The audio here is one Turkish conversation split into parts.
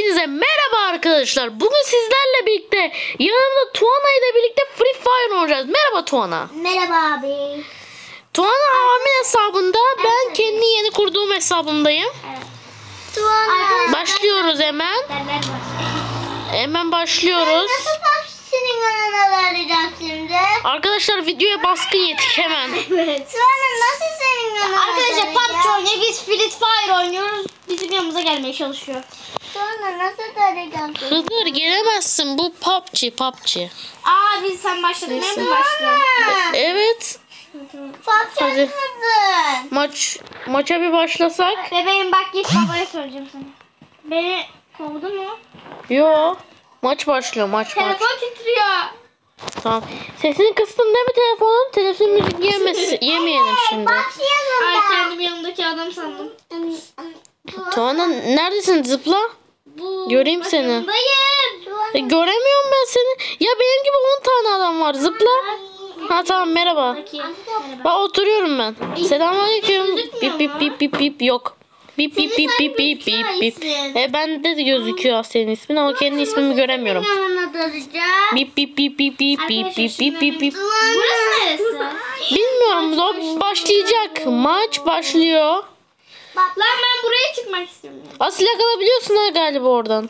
Hepinize merhaba arkadaşlar. Bugün sizlerle birlikte yanımda Tuana ile birlikte Free Fire oynayacağız. Merhaba Tuana. Merhaba abi. Tuana abimin hesabında, ben kendi yeni kurduğum hesabımdayım. Evet. Tuana. Başlıyoruz hemen. Hemen başlıyoruz. Nasıl senin kanalına arayacağım şimdi? Arkadaşlar videoya baskın yedik hemen. Evet. Tuana nasıl senin kanalına Arkadaşlar PUBG oynuyor, biz Free Fire oynuyoruz. Bizim yanımıza gelmeye çalışıyor. Tuana nasıl arayacağım seni? Hıdır gelemezsin, bu PUBG. Biz sen başladın, ben mi başladım? Evet. Hadi. Maça bir başlasak. Bebeğim bak, git babaya söyleyeceğim sana. Beni kovdun mu? Yo. Maç başlıyor, maç. Telefon titriyor. Tamam. Sesini kıstın değil mi telefonun? Telefon müzik yemeyelim şimdi. Başlayalım Ay, da. kendimi yanımdaki adam sandım. Tuana neredesin? Zıpla. Göreyim Bak, seni. yanındayım. Göremiyorum ben seni. Ya benim gibi 10 tane adam var. Zıpla. Ha tamam, merhaba. Bakayım. Bak oturuyorum ben. Selamünaleyküm. Bip bip bip bip bip yok. Bip bip bip bip bip bip bip. Bende de gözüküyor senin ismin ama kendi ismimi göremiyorum. Yanına arayacağım. Bip bip bip bip bip bip bip bip bip bip. Burası neresi? Bilmiyorum. O başlayacak. Maç başlıyor. Lan ben buraya çıkmak istiyorum. Asıl yakalabiliyorsun ha galiba oradan.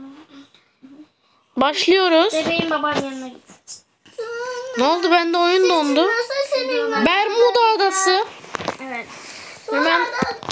Başlıyoruz. Bebeğim babanın yanına git. Ne oldu? Bende oyun dondu. Nasıl senin Bermuda Adası. Evet. Hemen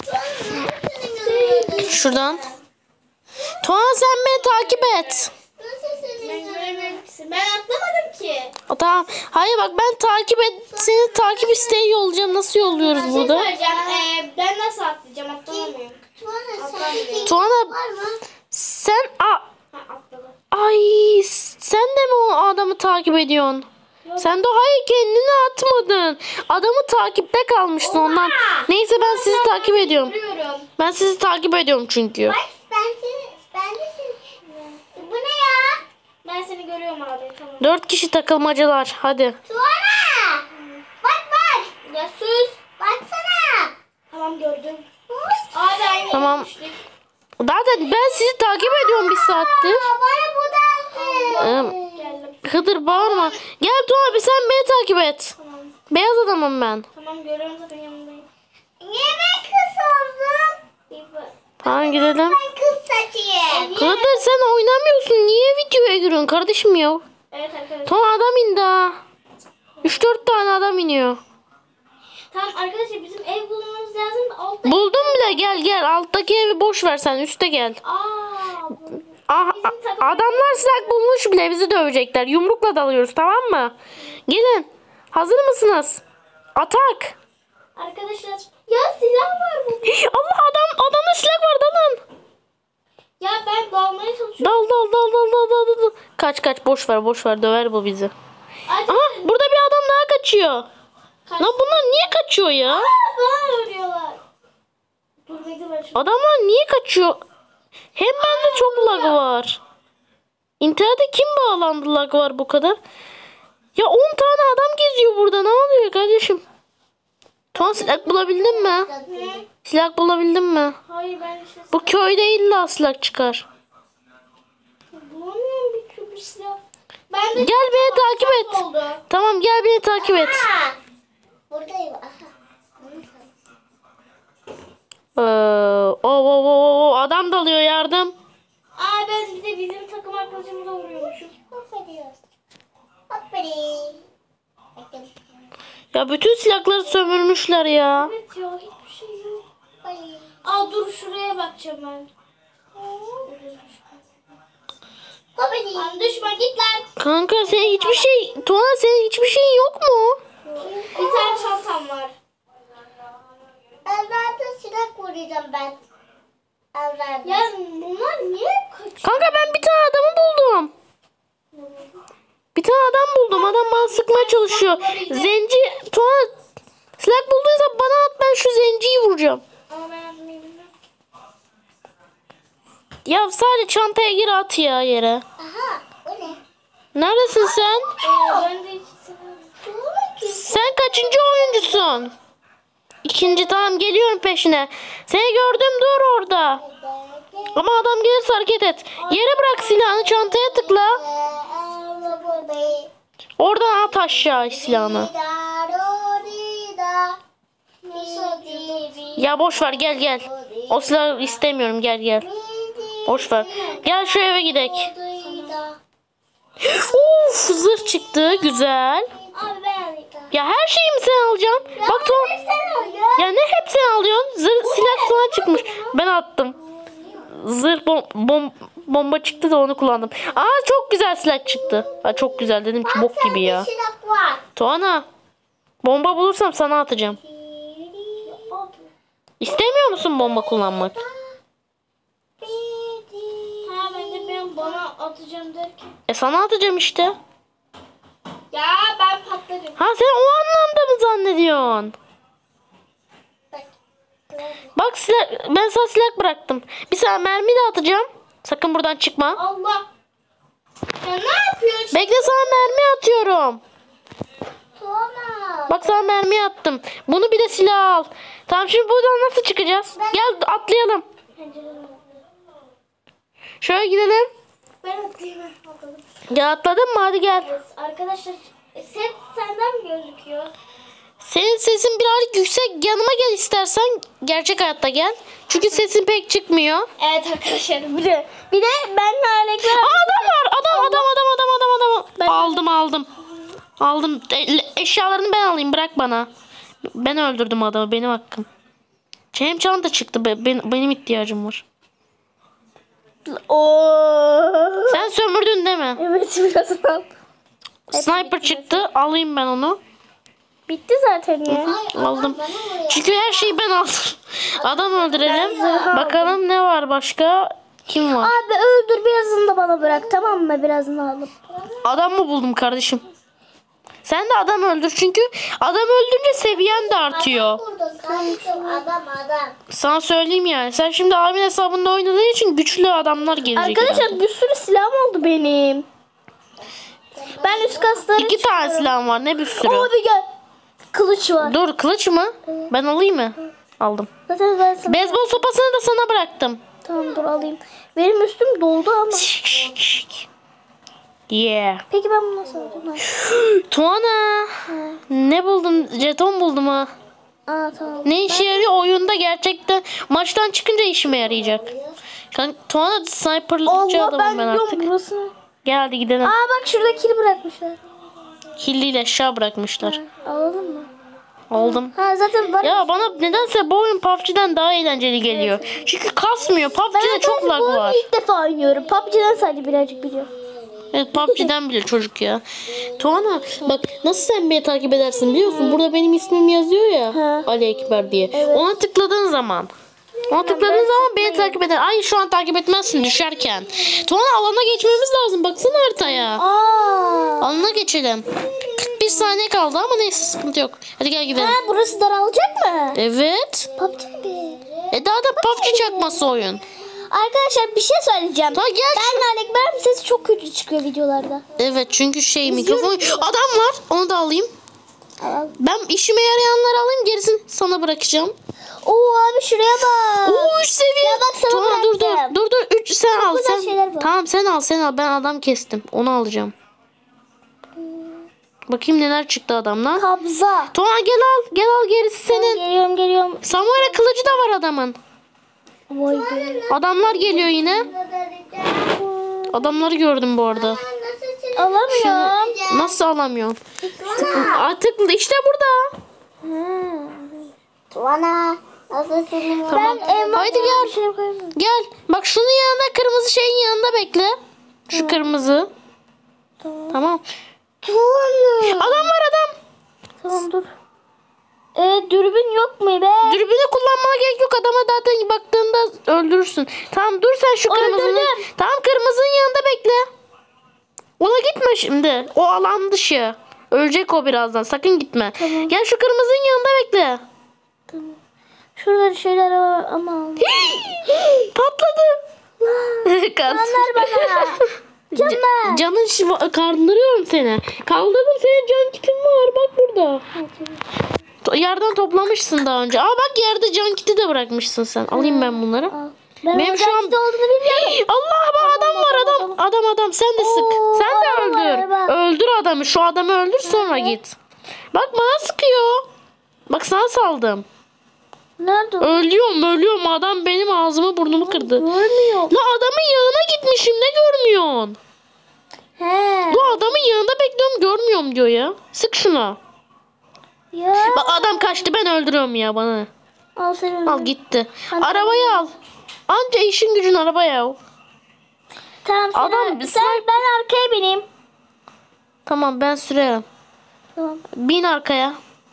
şuradan. Tuana sen beni takip et. Nasıl senin Ben göremiyorum ki. Ben atlamadım ki. Tamam. Hayır bak, ben seni takip isteği yollayacağım. Nasıl yolluyoruz Bir şey burada? söyleyeceğim. Ben nasıl atlayacağım? Atlamıyorum. Tuana sen Tuana var mı? sen Atladım. ay sen de mi o adamı takip ediyorsun? Sen de hayır, kendini atmadın. Adamı takipte kalmıştın ondan. Neyse, ben sizi takip ediyorum. Görüyorum. Ben sizi takip ediyorum çünkü. Ben de seni. Bu ne ya? Ben seni görüyorum abi. Tamam. 4 kişi takılmacalar. Hadi. Tuana. Bak. Ya sus. Baksana. Tamam, gördüm. Abi aynı Tamam. yapmıştık. Zaten ben sizi takip ediyorum bir saattir. Bana bu da. Geldim. Hıdır bağırma. Gel Tuğ abi, sen beni takip et. Tamam. Beyaz adamım ben. Tamam, görüyorum zaten yanındayım. Niye ben kız oldum? Bir bak. Tamam gidelim. Ben kız saçıyım. Hıdır sen oynamıyorsun. Niye videoya giriyorsun kardeşim ya? Evet arkadaşlar. Tuğ adam indi ha. 3-4 tane adam iniyor. Tamam arkadaşlar, bizim ev bulmamız lazım da altta. Buldum bile, gel. Alttaki evi boş ver, sen üste gel. Adamlar silah bulmuş bile, bizi dövecekler. Yumrukla dalıyoruz, tamam mı? Gelin. Hazır mısınız? Atak. Arkadaşlar, ya silah var bu. Allah, adamda silah var, dalın. Ya ben dalmaya çalışıyorum. Dal. Kaç, boş ver, döver bu bizi. Acaba Aha, burada bir adam daha kaçıyor. kaç. Lan bunlar niye kaçıyor ya? Bana ölüyorlar. Dur bekle, ben şu. Adamlar niye kaçıyor? Hem bende çok lag var. İnternete kim bağlandı, lag var bu kadar? Ya 10 tane adam geziyor burada, ne oluyor kardeşim? Tuan, silah bulabildin mi? Silah bulabildin mi? Hayır, ben işte Bu köyde illa silah çıkar. bulamıyorum bir kübür silah. Ben de Gel beni takip et. oldu. Tamam, gel beni takip et. Buradayım. Adam dalıyor, yardım. Ben bir de bizim takım arkadaşımıza vuruyormuşum. Ya bütün silahları sömürmüşler ya. Evet ya, hiçbir şey yok. Dur, şuraya bakacağım ben. Lan düşme, git lan. Kanka senin hiçbir şey, Tuana senin hiçbir şeyin yok mu? Bir tane çantam var. Evlerde silah koruyacağım ben. Evlerde. Ya bunlar niye kaçıyor? Kanka ben bir tane adamı buldum. Bir tane adam buldum. Adam bana sıkmaya çalışıyor. Zenci, Tuana silah bulduysa bana at, ben şu zenciyi vuracağım. Ama ben atmayı bilmiyorum. Ya sadece çantaya gir, at ya yere. Aha. O ne? Neredesin sen? Ben de hiç sevmiyorum. Sen kaçıncı oyuncusun? İkinci, tamam geliyorum peşine. Seni gördüm, dur orada. Ama adam gelirse hareket et. Yere bırak silahını, çantaya tıkla. Oradan at aşağı silahını. Ya boş ver, gel. O silahı istemiyorum, gel. Boş ver. Gel şu eve gidelim. Uf, zırh çıktı, güzel. Abi ben alayım. Ya her şeyi mi sen alacaksın? Bak Sen ya ne hep sen alıyorsun? Zırh silah sana çıkmış. Ben attım. Zırh bomba çıktı da onu kullandım. Aa çok güzel silah çıktı. Aa, çok güzel dedim ki bok gibi ya. silah var. Tuana, bomba bulursam sana atacağım. İstemiyor musun bomba kullanmak? Ha ben bana atacağım derken. Sana atacağım işte. Ya ben patlarım. Ha sen o anlamda mı zannediyorsun? Bak silah, ben sana silah bıraktım. Bir sana mermi de atacağım. Sakın buradan çıkma. Allah. Ya ne yapıyorsun? Bekle, sana mermi atıyorum. Tuana. Bak sana mermi attım. Bunu bir de silah al. Tamam, şimdi buradan nasıl çıkacağız? Gel atlayalım. Şöyle gidelim. Ben atlayayım. Bakalım. Gel, atladın mı? Hadi gel. Arkadaşlar set senden mi gözüküyor? Senin sesin birazcık yüksek. Yanıma gel istersen. Gerçek hayatta gel. Çünkü sesin pek çıkmıyor. Evet arkadaşlar bir de benle Alekler. Adam var. Adam. Aldım. Eşyalarını ben alayım. Bırak bana. Ben öldürdüm adamı. Benim hakkım. Hem çanta çıktı. Benim ihtiyacım var. Sen sömürdün değil mi? Evet birazdan. Sniper çıktı. Alayım ben onu. Bitti zaten ya. Aldım. Çünkü her şeyi ben aldım. Adam öldürelim. Bakalım ne var başka? Kim var? Abi öldür birazını da bana bırak tamam mı? Birazını alıp. Adam mı buldum kardeşim? Sen de adam öldür, çünkü adam öldürünce seviyen de artıyor. Burada adam. Sana söyleyeyim yani. Sen şimdi abimin hesabında oynadığın için güçlü adamlar gelecek. Arkadaşlar herhalde. bir sürü silahım oldu benim. Ben üst kasları 2 tane silahım var, ne bir sürü. Abi gel. Kılıç var. Dur, kılıç mı? Ben alayım mı? Aldım. Zaten ben sana... Beyzbol sopasını da sana bıraktım. Tamam dur alayım. Benim üstüm doldu ama. Yeah. Peki ben bunu nasıl alacağım? Tuana. Ne buldum? Jeton buldum ha. Aa tamam. Ne işe yarıyor? Oyunda gerçekten maçtan çıkınca işime yarayacak. Tuana sniperlıkçı Allah adamım ben ben diyorum artık. burası. Gel hadi gidelim. Aa bak şurada kil bırakmışlar. Killiyle aşağı bırakmışlar. Alalım mı? Aldım. Ha zaten var. Ya bana nedense bu oyun PUBG'den daha eğlenceli geliyor. Çünkü kasmıyor. PUBG'de çok lag bu var. oyunu ilk defa oynuyorum. PUBG'den sadece birazcık biliyorum. Evet, PUBG'den bile çocuk ya. Tuana bak, nasıl sen beni takip edersin biliyorsun? Burada benim ismim yazıyor ya. Ha. Ali Ekber diye. Ona tıkladığın zaman. Beni takip eder. Ay şu an takip etmezsin düşerken. Tuana alana geçmemiz lazım. Baksana haritaya. Aa. Alana geçelim. 41 saniye kaldı ama neyse, sıkıntı yok. Hadi gel gidelim. Ha burası daralacak mı? Evet. PUBG gibi. Daha da PUBG çakması oyun. Arkadaşlar bir şey söyleyeceğim. Ta gel. Ben Alekber'in sesi çok kötü çıkıyor videolarda. Evet, çünkü mikrofon. Adam var. Onu da alayım. Al. Ben işime yarayanları alayım, gerisini sana bırakacağım. Oo abi şuraya bak. Oo 3 seviye. Ya bak sana Tuana, dur bıraktım. dur 3 sen al güzel sen. şeyler var. Tamam sen al. Ben adam kestim. Onu alacağım. Bakayım neler çıktı adamdan. Kabza. Tuana gel al gerisi senin. Geliyorum. Samuel'e kılıcı da var adamın. Vay be. Adamlar geliyor yine. Adamları gördüm bu arada. Alamıyorum. Nasıl alamıyorum? Artık işte burada. Tuana. Nasılsın? Tamam. Haydi gel. Şey koyamıyorum. Gel. Bak şunun yanında, kırmızı şeyin yanında bekle. Şu kırmızı. Tamam. Tuana. Adam var adam. Tamam dur. Dürbün yok mu be? Dürbünü kullanmana gerek yok. Adama zaten baktığında öldürürsün. Tamam dur sen şu kırmızının. Öldürdüm. Tamam, kırmızının yanında bekle. Ona gitme şimdi. O alan dışı. Ölecek o birazdan. Sakın gitme. Tamam. Gel şu kırmızının yanında bekle. Tamam. Şurada şeyler var ama. Patladı. Canlar bana. Canlar. Canın kaldırıyorum seni. Kaldırdım, senin can kitin var. Bak burada. Yerden toplamışsın daha önce. Aa bak, yerde can kiti de bırakmışsın sen. Alayım ben bunları. Al. Ben Benim şu an olduğunu bilmiyorum. Allah bak adam var adam sen de sık. Oo, Sen de adam var, öldür. araba. Öldür adamı. Şu adamı öldür sonra git. Bak bana sıkıyor. Bak sana saldım. Nerede? Ölüyorum adam benim ağzımı burnumu kırdı. Görmüyorum. La adamın yanına gitmişim ne görmüyorsun? He. Bu adamın yanında bekliyorum görmüyorum diyor ya. Sık şuna. Ya. Bak adam kaçtı ben öldürüyorum ya bana. Al sen Al gitti. Arabayı al. Anca işin gücün arabaya al. Tamam sen, Adam- ben arkaya bineyim. Tamam ben sürerim. Tamam. Bin arkaya.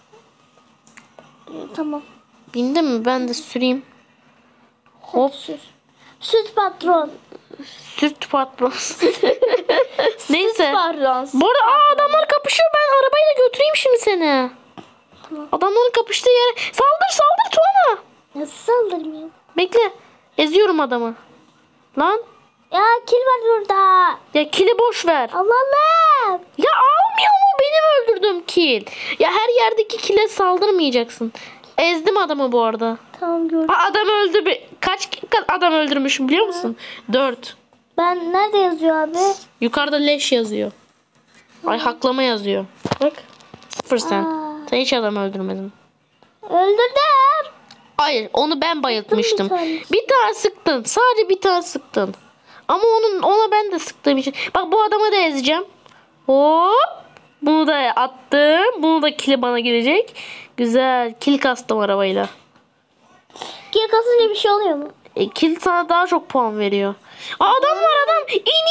Tamam. Bindin mi? Ben de süreyim. Hop. Sür. Süt patron. Sürt patron. Neyse. Patron. Bu arada adamlar kapışıyor. Ben arabayla götüreyim şimdi seni. Adamların kapıştığı yere. Saldır Tuana. Nasıl saldırmayayım? Bekle. Eziyorum adamı. Lan. Ya kil var orada. Ya kili boş ver. Allah Allah. Ya almıyor mu? Benim öldürdüğüm kil. Ya her yerdeki kile saldırmayacaksın. Ezdim adamı bu arada. Tamam gördüm. Adam öldü. Kaç adam öldürmüşüm biliyor musun? 4. Ben nerede yazıyor abi? Yukarıda leş yazıyor. Ay haklama yazıyor. Bak. 0 sen. Sen hiç adam öldürmedin. Öldürdüm. Hayır onu ben bayıltmıştım. Bir tane. Bir tane sıktın. Sadece bir tane sıktın. Ama ona ben de sıktığım için. Bak bu adamı da ezeceğim. Hop. Bunu da attım. Bunu da kili bana gelecek. Güzel. Kil kastım arabayla. Kil kasınca bir şey oluyor mu? Kil sana daha çok puan veriyor. Adam var adam. İn.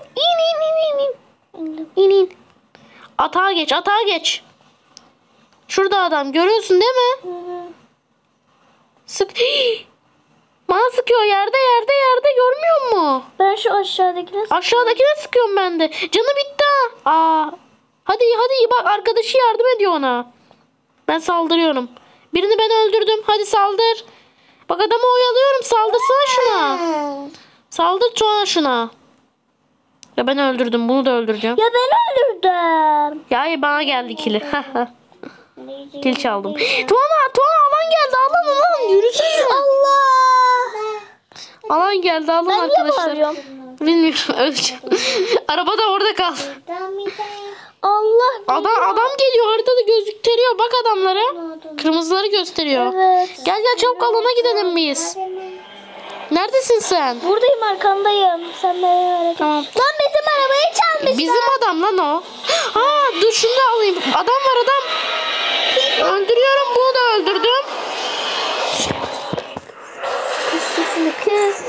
İn. Atağa geç. Şurada adam. Görüyorsun değil mi? Sık. Bana sıkıyor yerde görmüyor mu? Ben şu aşağıdakine Aşağıdakine sıkıyorum ben de. Canı bitti ha. Hadi bak arkadaşı yardım ediyor ona. Ben saldırıyorum. Birini ben öldürdüm. Hadi saldır. Bak adamı oyalıyorum. Saldırsana şuna. Saldır Tuana şuna. Ya ben öldürdüm. Bunu da öldüreceğim. Ya ben öldürdüm. Ya hayır bana geldi kili. Kil çaldım. Tuana alan geldi. Alan yürüsene. Allah. Alan geldi alan Ben niye arkadaşlar. bağırıyorum? Bilmiyorum öleceğim. Araba da orada kal. Allah. Adam geliyor haritada gösteriyor. Bak adamlara. Kırmızıları gösteriyor. Evet. Gel çabuk alana gidelim biz. Neredesin sen? Buradayım arkandayım. Sen beni öyle. Tamam. Lan bizim arabayı çalmışlar. Bizim adam lan o. Dur şunu da alayım. Adam var adam. Öldürüyorum bunu da öldürdüm. Kız.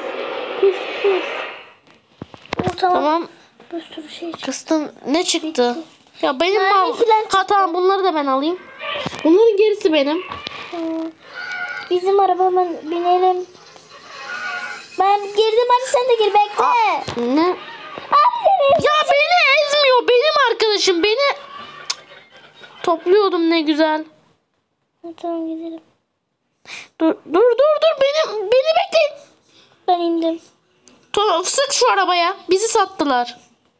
Tamam. Bir sürü şey çıktı. Kıstın ne çıktı? Ya benim Yani mal. filan çıktı. Tamam bunları da ben alayım. Bunların gerisi benim. Bizim arabama binelim. Ben girdim hadi sen de gir bekle. Ne? Abi Ya beni ezmiyor. Benim arkadaşım beni topluyordum ne güzel. Tamam gidelim. Dur beni bekleyin. Ben indim. Sık şu arabaya. Bizi sattılar.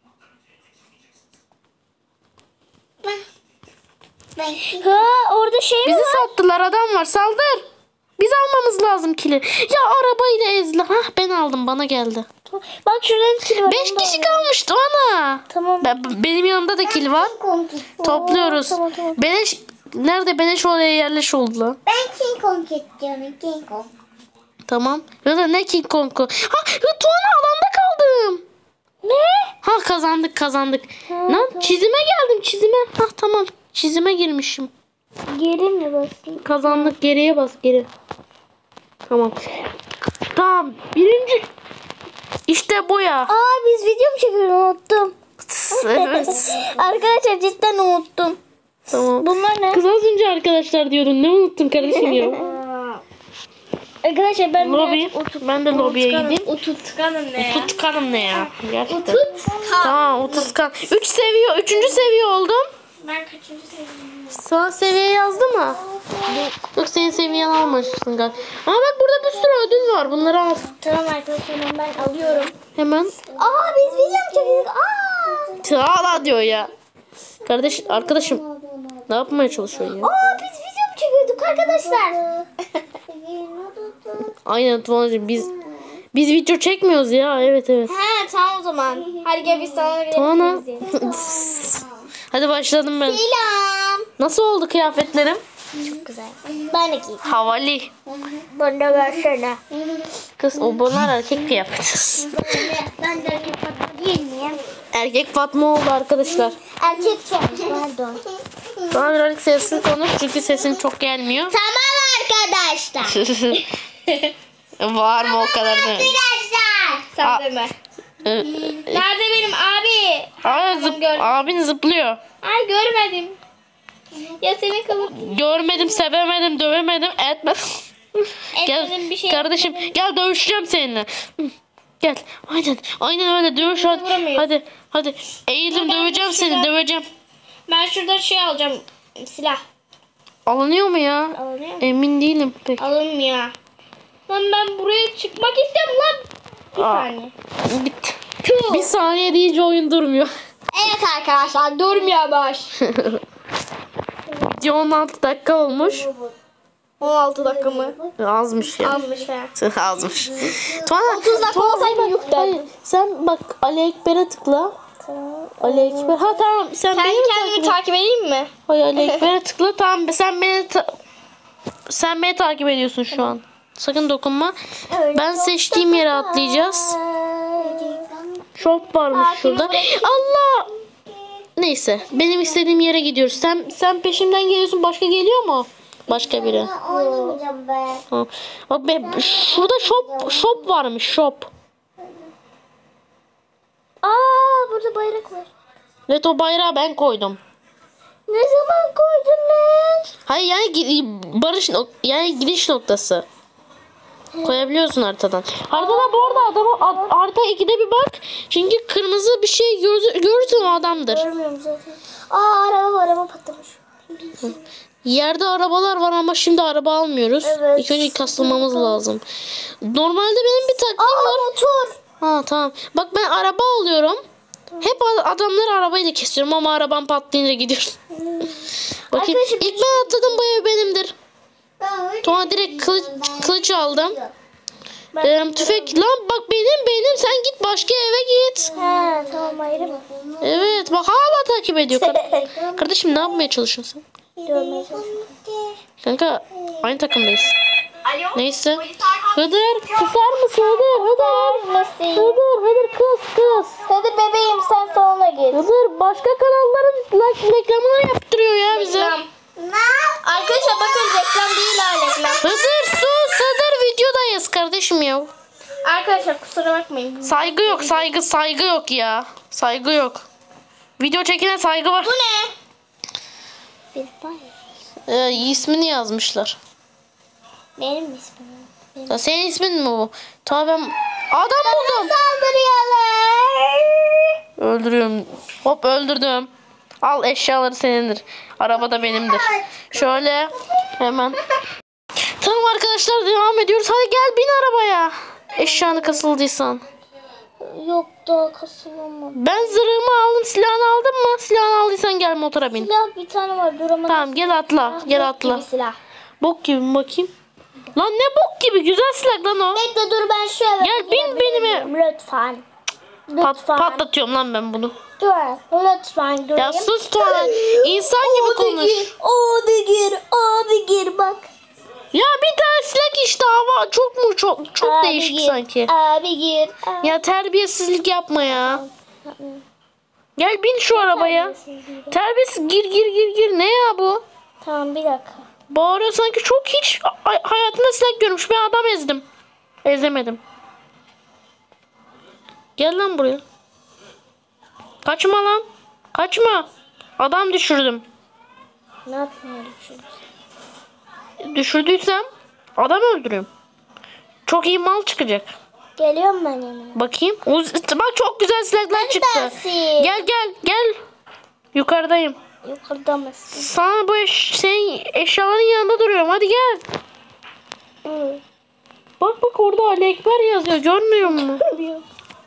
Ha orada şey mi Bizi var? sattılar adam var. Saldır. Biz almamız lazım kili. Ya arabayla ezdiler. Ben aldım bana geldi. Bak şurada kil var. 5 onu da kişi alayım. kalmıştı ana. Tamam. Benim yanımda da kil var. Topluyoruz. Tamam. Beleş nerede beleş oraya yerleş oldu lan. Ben King Kong istiyorum. King Kong. Tamam. Ya da ne King Kong'u. Tuana alanda kaldım. Ne? Kazandık. Lan çizime geldim çizime. Tamam. Çizime girmişim. Geri mi basayım? Kazandık. Geriye bas geri. Tamam. Tamam. Birinci. İşte bu ya. Biz video mu çekiyoruz unuttum. Evet. Arkadaşlar cidden unuttum. Tamam. Bunlar ne? Kız az önce arkadaşlar diyordun. Ne unuttun kardeşim ya? Arkadaşlar ben Lobi. Ben de lobiye gideyim. Ututkanım ne ya? Ututkanım ne ya? Gerçekten. Tamam ututkan. 3 seviye oldum. Ben kaçıncı seviyeyim? Sana seviye yazdı mı? Yok senin seviyen almamışsın galiba. Ama bak burada bir sürü ödül var. Bunları al. Tamam arkadaşlar ben alıyorum. Hemen. Biz video mu çekiyoruz? Hala diyor ya. Arkadaşım ne yapmaya çalışıyorsun ya? Biz video mu çekiyorduk arkadaşlar? Aynen Tuanacığım biz video çekmiyoruz ya. Evet. He tamam o zaman. Hadi gel biz sana Tuana. gidelim. Hadi başladım ben. Selam. Nasıl oldu kıyafetlerim? Çok güzel. Ben de giyeyim. Havalı. Ben de versene. Kız o bunlar erkek kıyafeti. Ben de erkek Fatma değil miyim? Erkek Fatma oldu arkadaşlar. Erkek çok. Pardon. Tuana birazcık sesini konuş çünkü sesin çok gelmiyor. Tamam arkadaşlar. Var mı o kadar da? Arkadaşlar. Sen deme. Nerede benim abi? Abin zıplıyor. Ay görmedim. Ya senin kılık. Görmedim, sevemedim, dövemedim, etmedim. Etmedim bir şey. Kardeşim gel dövüşeceğim seninle. Gel. Aynen öyle dövüş hadi. Vuramıyoruz. Hadi. Eğildim Tamam, döveceğim şuradan. seni, döveceğim. Ben şurada şey alacağım. Silah. Alınıyor mu ya? Alınıyor mu? Emin değilim pek. Alınmıyor. Lan ben buraya çıkmak istiyorum lan. Bir saniye. Bitti. Bir saniye deyince oyun durmuyor. Evet arkadaşlar durmuyormuş. Video 16 dakika olmuş. 16 dakika mı? Azmış ya. Almış ha. Azmış. Tuana, 30 dakika olsaydı yoktu. hayır, sen bak Ali Ekber'e tıkla. Ali Ekber. Ha tamam sen Kendi beni kendimi takip edeyim mi? Hayır Ali Ekber'e tıkla. Tamam sen beni takip ediyorsun şu an. Sakın dokunma. Ben seçtiğim yere atlayacağız. Shop varmış şurada. Allah! Neyse benim istediğim yere gidiyoruz. Sen peşimden geliyorsun. Başka geliyor mu? Başka biri. Oynamayacağım ben. Ha. Bak be, şurada shop varmış shop. Aa burada bayrak var. Evet o bayrağı ben koydum. Ne zaman koydun lan? Hayır yani yani gidiş noktası. Koyabiliyorsun haritadan. Haritada bu arada harita 2'de bir bak. Çünkü kırmızı bir şey görürsün o adamdır. Görmüyorum zaten. Aa araba patlamış. Yerde arabalar var ama şimdi araba almıyoruz. Evet. İlk önce kasılmamız lazım. Normalde benim bir taktiğim var. Motor. Ha tamam. Bak ben araba alıyorum. Hep adamları arabayla kesiyorum ama arabam patlayınca gidiyorum. Bakayım. Arkadaşım, İlk ben atladım bu ev benimdir. Sonra direkt kılıç aldım. Tüfek lan bak benim sen git başka eve git. He tamam ayrı mı? Evet bak hala takip ediyor. Kardeşim ne yapmaya çalışıyorsun Görmeye çalışıyorum. Kanka aynı takımdayız. Neyse. Hıdır kısar mısın Hıdır kız. Hadi bebeğim sen salona git. Hıdır başka kanalların reklamını yaptırıyor ya bize. Reklam. Arkadaşlar bakın reklam değil ha reklam. Hıdır sus Hıdır videodayız kardeşim ya. Arkadaşlar kusura bakmayın. Saygı yok saygı yok ya. Saygı yok. Video çekene saygı var. Bu ne? Bir bay. İsmini yazmışlar. Benim ismim. Ya senin ismin mi bu? Tamam ben adam buldum. Saldırıyorlar. Öldürüyorum. Hop öldürdüm. Al eşyaları senindir. Araba da benimdir. Şöyle hemen. Tamam arkadaşlar devam ediyoruz. Hadi gel bin arabaya. Eşyanı kasıldıysan. Yok daha kasılamadım. Ben zırhımı aldım. Silahını aldın mı? Silahını aldıysan gel motora bin. Silah bir tane var duramadım. Tamam gel atla. Gel atla. Silah. Bok gibi mi bakayım? Lan ne bok gibi? Güzel silah lan o. Bekle dur ben şu eve Gel bin benime. Lütfen. Lütfen. Patlatıyorum lan ben bunu. Dur. Lütfen durayım. Ya sus Tuğan. İnsan gibi konuş. Abi gir bak. Ya bir tane silah işte hava çok Abi değişik gir, sanki. Abi gir. Ya terbiyesizlik yapma ya. Gel bin şu arabaya. Terbiyesiz gir. Ne ya bu? Tamam bir dakika. Bağırıyor sanki çok hiç hayatında silah görmüş. Ben adam ezdim. Ezemedim. Gel lan buraya. Kaçma lan. Kaçma. Adam düşürdüm. Ne yapmayalım şimdi? Düşürdüysem adam öldürüyorum. Çok iyi mal çıkacak. Geliyorum ben yanına. Bakayım. Bak çok güzel silahlar çıktı. Neredesin? Gel. Yukarıdayım. Yukarıda mısın? Sana bu senin eşyaların yanında duruyorum. Hadi gel. Hı. Bak orada Ali Ekber yazıyor. Görmüyor musun?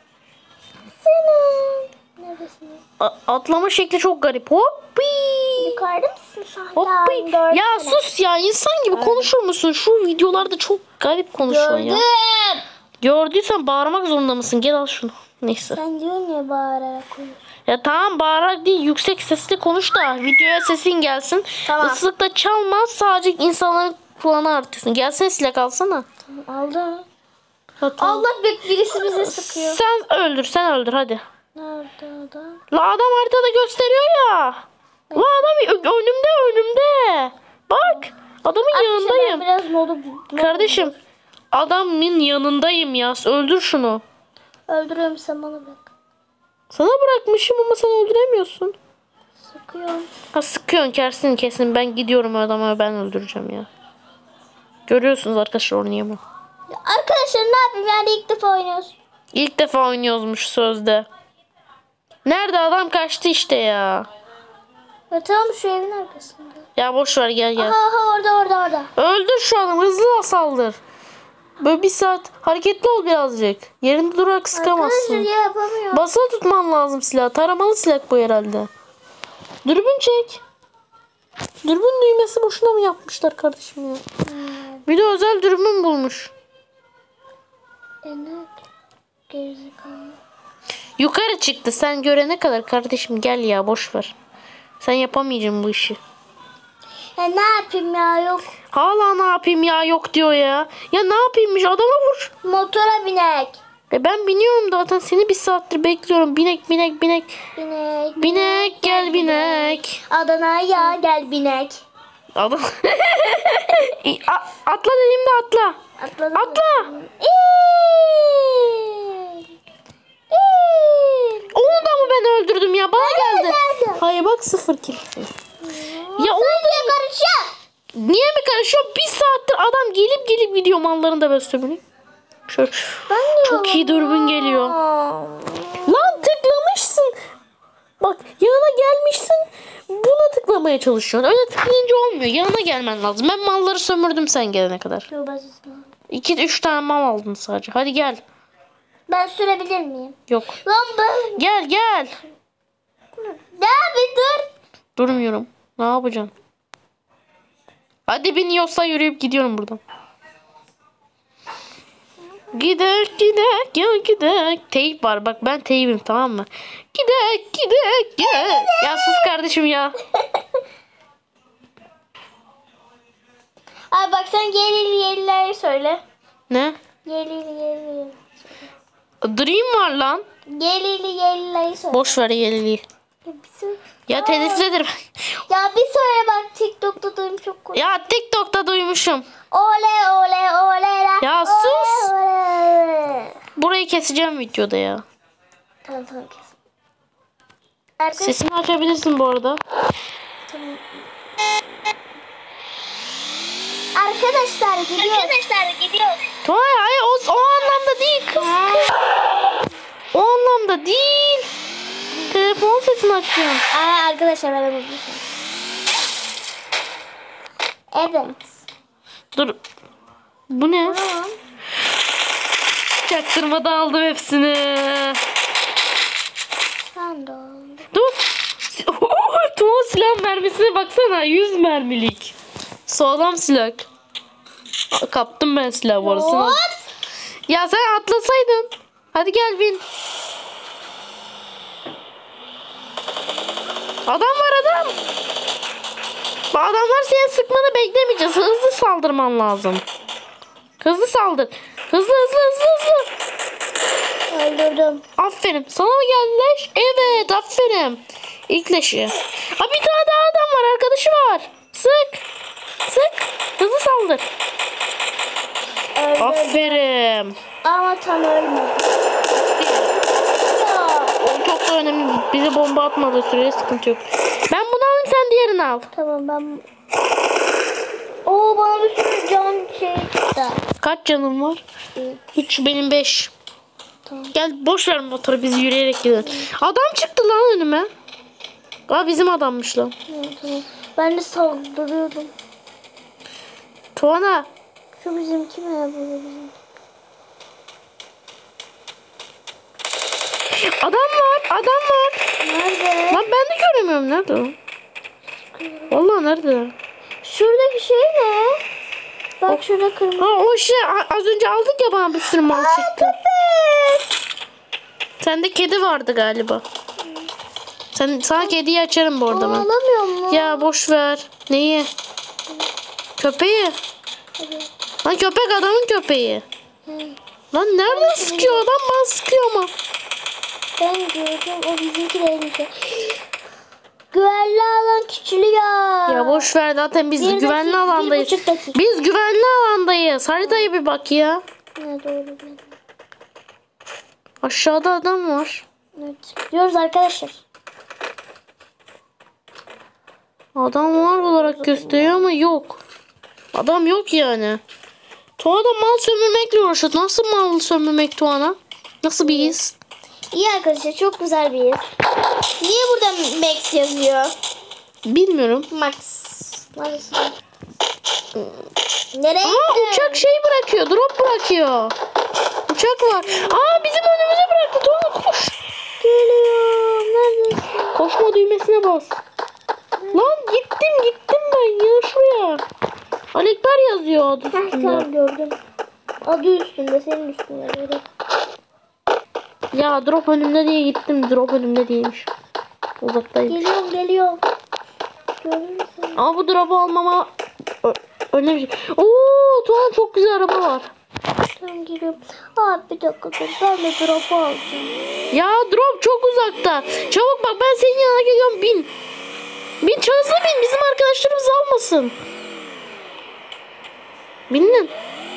Selam. Neredesin? Atlama şekli çok garip. Hoppi. yukarıda mısın sen? Hoppa. Ya sus ya, insan gibi konuşur musun? Şu videolarda çok garip konuşuyorsun ya. Gördüm. Gördüysen bağırmak zorunda mısın? Gel al şunu. Neyse. Sen diyorsun ya bağırarak konuş. Ya tamam, bağırarak değil, yüksek sesle konuş da videoya sesin gelsin. Tamam. Islıkta çalma, sadece insanların kulağını artırsın. Gelsene, silah alsana. Aldım. Ha, tamam. Allah birisi bize sıkıyor. Sen öldür hadi. Nerede adam? La adam haritada gösteriyor ya. La adam önümde. Bak, adamın yanındayım. Ben biraz modu Kardeşim, adamın yanındayım ya. Öldür şunu. öldürüyorum, sen bana bak. Sana bırakmışım ama sen öldüremiyorsun. Sıkıyorum. Ha, sıkıyorsun kesin. Ben gidiyorum adamı, ben öldüreceğim ya. Görüyorsunuz arkadaşlar, oynayamam. Ya arkadaşlar ne yapayım, yani ilk defa oynuyoruz. İlk defa oynuyoruzmuş sözde. Nerede adam, kaçtı işte ya. Ya tamam, şu evin arkasında. Ya boş ver, gel. Aha orada. Öldür şu adamı, hızlı saldır. Böyle bir saat hareketli ol birazcık. Yerinde durarak sıkamazsın. Arkadaşlar ya, yapamıyorum. Basılı tutman lazım silah. Taramalı silah bu herhalde. Dürbün çek. Dürbün düğmesi boşuna mı yapmışlar kardeşim ya? Bir de özel dürbün bulmuş. Ne? Gerizekalı. Yukarı çıktı. Sen görene kadar kardeşim, gel ya, boş ver. Sen yapamayacaksın bu işi. Ya ne yapayım ya, yok. Hala ne yapayım ya, yok diyor ya. Ya ne yapayımmış, adama vur. Motora binek. Ben biniyorum zaten, seni bir saattir bekliyorum. Binek. Binek gel binek. Adana'ya gel binek. Adam. Atla dediğimde atla. Atladım. Atla. İyi. Onu da mı ben öldürdüm ya? Bana geldi. geldi. Hayır bak, 0 kill. Ya onu Niye karışıyor? niye mi karışıyor? Bir saattir adam gelip gidiyor, mallarını da böyle sömürüyor. Şöyle. Çok iyi dürbün geliyor. Lan tıklamışsın. Bak, yanına gelmişsin. Buna tıklamaya çalışıyorsun. Öyle tıklayınca olmuyor. Yanına gelmen lazım. Ben malları sömürdüm sen gelene kadar. 2-3 tane mal aldın sadece. Hadi gel. Ben sürebilir miyim? Yok. Lan ben. Gel. Ya bir dur. Durmuyorum. Ne yapacaksın? Hadi biniyorsa yürüyüp gidiyorum buradan. Gidek gidek. Teyip var, bak ben teyibim, tamam mı? Gidek. Ya sus kardeşim ya. Abi bak, sen yerlileri söyle. Ne? Yerli. Dream var lan. Yerlileri söyle. Boş ver yeniliği. Ya bir söyle. Ya telifsiz ederim. Ya bir söyle bak, TikTok'ta duydum, çok komik. Ya TikTok'ta duymuşum. Ole. Ya sus. Ole. Burayı keseceğim videoda ya. Tamam kes. Arkadaşlar Sesini açabilirsin bu arada. gidiyor. Hayır, o anlamda değil kız. O anlamda değil. Telefon sesini açıyorum. Arkadaşlar ben unutmuşum. Evet. Dur. Bu ne? Tamam. Çaktırmadan aldım hepsini. Sen de aldın. Dur. Tuğ silah mermisine baksana. 100 mermilik. Sağlam silah. Kaptım ben silah bu arada. Hop. Ya sen atlasaydın. Hadi gel bin. Adam var adam. Bu adamlar senin sıkmanı beklemeyeceğiz. Hızlı saldırman lazım. Hızlı saldır. Hızlı. Öldürdüm. Aferin. Sana mı geldi leş? Evet, aferin. İlk leşi. Bir tane daha adam var. Arkadaşı var. Sık. Hızlı saldır. Öldürdüm. Aferin. Ama tam ölmedi. O çok da önemli. Bize bomba atmadığı sürece sıkıntı yok. Ben bunu alayım, sen diğerini al. Tamam ben... bana bir sürü can çıktı. Kaç canım var? 3, benim 5. Tamam. Gel boş ver motoru, biz yürüyerek gidelim. Adam çıktı lan önüme. Bizim adammış lan. Tamam. Ben de saldırıyordum. Tuana. Şu bizimki mi ya, bu bizim? Adam var. Nerede? Lan ben de göremiyorum. Nerede o? Vallahi nerede? Şuradaki şey ne? Bak şurada kırmızı. Ha o şey az önce aldık ya, bana bir sürü mal çıktı. Köpek. Sende kedi vardı galiba. Sana kediyi açarım bu arada ben. Alamıyor mu? Ya boş ver. Neyi? Köpeği. Lan köpek adamın köpeği. Lan nereden sıkıyor adam, bana sıkıyor ama. Ben gördüm, o bizimkilerinki. Güvenli alan küçülüyor. Ya boş ver, zaten biz Bir güvenli dakika, alandayız. 1,5 dakika. Biz güvenli alandayız. Haritaya bir bak ya. Ne doğru dedim. Aşağıda adam var. Evet. Gidiyoruz arkadaşlar. Adam var olarak gösteriyor ama yok. Adam yok yani. Tuana da mal sömürmekle uğraşıyor. Nasıl mal sömürmek Tuana? Nasıl bir his? İyi arkadaşlar, çok güzel bir yer. Niye burada Max yazıyor? Bilmiyorum. Max. Neresi? Nereye Aa, gidiyor? uçak şey bırakıyor. Drop bırakıyor. Uçak var. Aa, bizim önümüze bıraktı. Tuana koş. Geliyor. Neredesin? Koşma düğmesine bas. Lan gittim ben ya şuraya. Alekber yazıyor adı Heh, üstünde. tamam gördüm. Adı üstünde, senin üstünde. Böyle. Ya drop önümde diye gittim. Drop önümde değilmiş. Uzaktayım. Geliyorum. Görür müsün? Ama bu drop'u almama önemli bir şey. Oo, Tuğan çok güzel araba var. Tamam geliyorum. Aa, bir dakika dur. Ben de drop'u alacağım. Ya drop çok uzakta. Çabuk bak, ben senin yanına geliyorum, bin. Bin, hızlı bin, bizim arkadaşlarımız almasın. Bindin.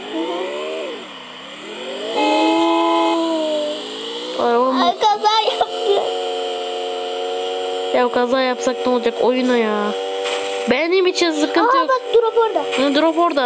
Arabam. Ay, kaza yaptı. Ya kaza yapsak ne olacak, oyuna ya. Benim için sıkıntı Aa, yok. bak drop orada. Ha, drop orada.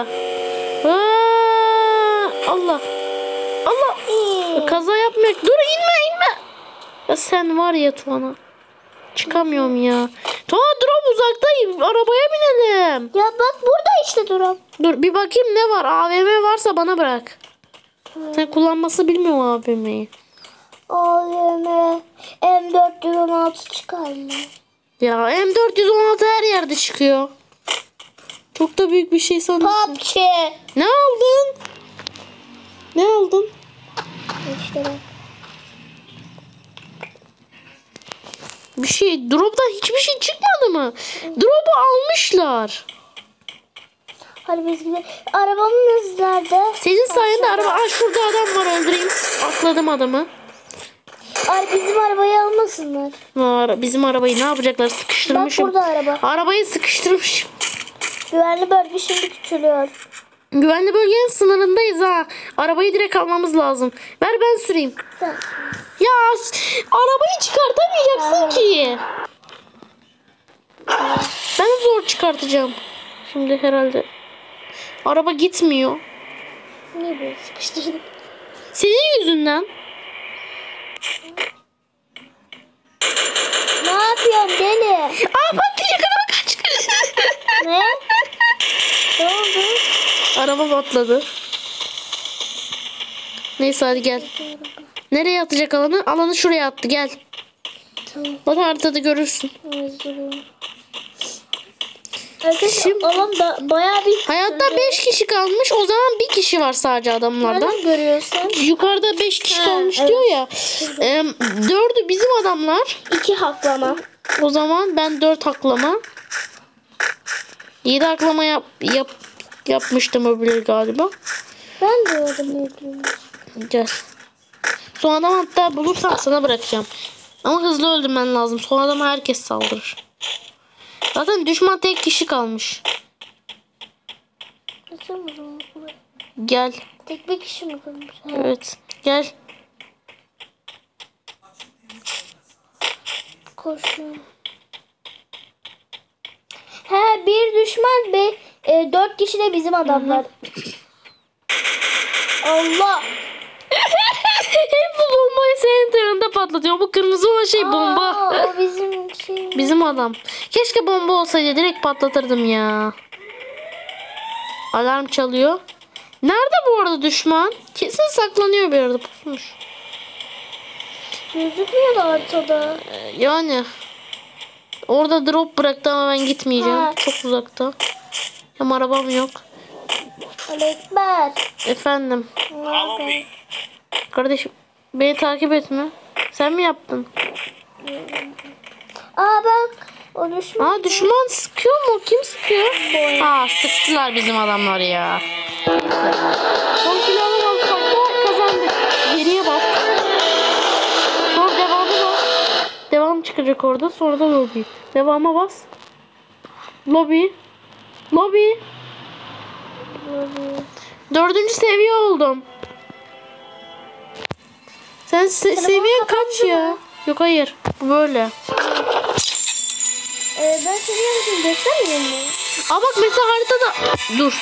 Allah. Allah. Kaza yapmak. Dur, inme. Ya sen var ya Tuana. Çıkamıyorum ya. Tuana drop uzakta. Arabaya binelim. Ya bak burada işte drop. Dur bir bakayım ne var. AVM varsa bana bırak. Sen kullanması bilmiyorum AVM'yi. AVM M416 çıkar mı? Ya M416 her yerde çıkıyor. Çok da büyük bir şey sanırım. PUBG. Ne aldın? Ne aldın? İşte bak. Bir şey. Drop'tan hiçbir şey çıkmadı mı? Drop'u almışlar. Hadi biz gidelim. Arabamız nerede? Senin sayende araba. Aa, şurada adam var, öldüreyim. Akladım adamı. Ay, bizim arabayı almasınlar. Bizim arabayı ne yapacaklar? Bak Sıkıştırmışım. burada araba. Arabayı sıkıştırmışım. Güvenli bölge şimdi küçülüyor. Güvenli bölgenin sınırındayız ha. Arabayı direkt almamız lazım. Ver ben süreyim. Tamam. Ya arabayı çıkartamayacaksın ki. Ben zor çıkartacağım. Şimdi herhalde. Araba gitmiyor. Niye böyle sıkıştırdık? Senin yüzünden. Ne yapıyorsun deli? Aa, patlayacak araba, kaç. Ne? Ne oldu? Araba patladı. Neyse hadi gel. Nereye atacak alanı? Alanı şuraya attı, gel. Tamam. Bak haritada görürsün. Özürüm. Arkadaşlar Şimdi- alan da bayağı bir... Hayatta 5 kişi kalmış. O zaman bir kişi var sadece adamlardan. Nereden görüyorsun? Yukarıda 5 kişi Ha, kalmış evet. diyor ya. 4'ü bizim adamlar. 2 haklama. O zaman ben 4 haklama. 7 haklama yapmıştım öbürleri galiba. Ben de öyle öldüm. Gel. Son adam hatta bulursam sana bırakacağım. Ama hızlı öldürmen lazım. Son adama herkes saldırır. Zaten düşman tek kişi kalmış. Kaçalım o zaman. Gel. Tek bir kişi mi kalmış? Ha. Evet. Gel. Koşuyorum. He, bir düşman ve 4 kişi de bizim adamlar. Allah. Hep bu bombayı senin tarafında patlatıyor. Bu kırmızı olan şey bomba. Aa, o bizim şey. Bizim adam. Keşke bomba olsaydı, direkt patlatırdım ya. Alarm çalıyor. Nerede bu arada düşman? Kesin saklanıyor bir yerde, pusmuş. Gözükmüyor da haritada. Yani. Orada drop bıraktı ama ben gitmeyeceğim. Ha. Çok uzakta. Hem arabam yok. Ekber. Efendim. Kardeşim beni takip etme. Sen mi yaptın? Aa bak. O düşman. Aa düşman sıkıyor mu? Kim sıkıyor? Aa sıktılar bizim adamları ya. Son kilo alamadık da kazandık. Geriye bak. Sonra devamı bas. Devam çıkacak orada. Sonra da lobby. Devama bas. Lobby. Lobby. 4. seviye oldum. Sen seviyen kaç ya? Yok hayır. Bu böyle. Ben seviyorum şimdi göstermiyor mu? Aa bak mesela haritada dur.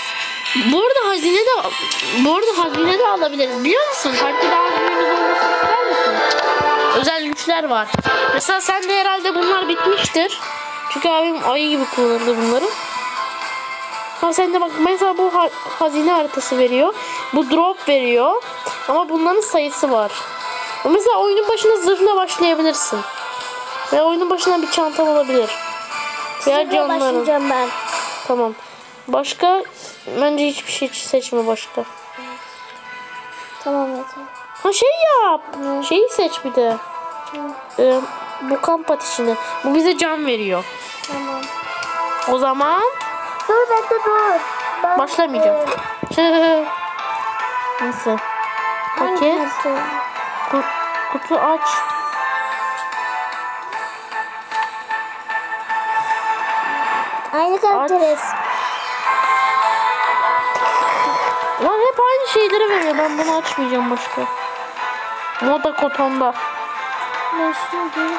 Bu arada hazine de alabiliriz. Biliyor musun? Haritada hazinemiz olmasını ister misin? Özel güçler var. Mesela sende herhalde bunlar bitmiştir. Çünkü abim ayı gibi kullandı bunları. Ha sende bak mesela bu hazine haritası veriyor. Bu drop veriyor. Ama bunların sayısı var. Mesela oyunun başına zırhla başlayabilirsin. Ve oyunun başına bir çantan olabilir. Veya Zırhla canların. başlayacağım ben. Tamam. Başka? Bence hiçbir şey seçme başka. Tamam yeter. Ha şey yap. Şeyi seç bir de. Bu kamp ateşini. Bu bize can veriyor. Tamam. O zaman Dur bekle dur. Ben, başlamayacağım. Nasıl? hangi Paket. kartı? Kutu aç. Aynı karakteriz. Lan hep aynı şeyleri veriyor. Ben bunu açmayacağım başka. Moda kotonda. Ne şimdi?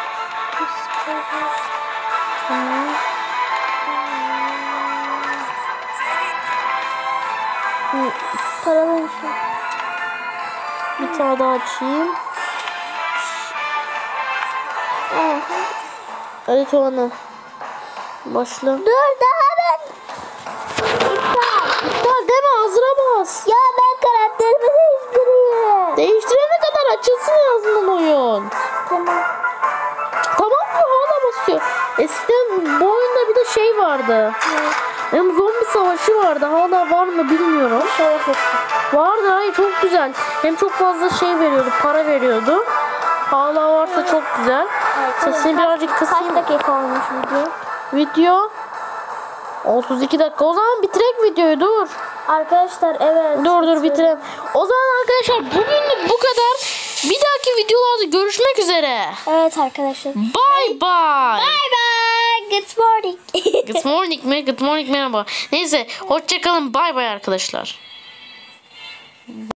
Paralı şu. Bir tane daha açayım. Hadi Tuana. Başla. Dur daha ben. İptal deme hazıra bas. Ya ben karakterimi değiştireyim. Değiştirene kadar açılsın en azından oyun. Tamam. Tamam mı? Hala basıyor. Eskiden bu oyunda bir de şey vardı. Hem zombi savaşı vardı. Hala var mı bilmiyorum. Vardı hayır çok güzel. Hem çok fazla şey veriyordu. Para veriyordu. Hala varsa çok güzel. Sesini birazcık kısayım. Kaç dakika olmuş video? Video 32 dakika. O zaman bitirek videoyu dur. Arkadaşlar evet. Dur bitirelim. O zaman arkadaşlar bugünlük bu kadar. Bir dahaki videolarda görüşmek üzere. Evet arkadaşlar. Bye bye. Bye bye. Good morning. Good morning mi? Good morning merhaba. Neyse hoşçakalın. Bye bye arkadaşlar.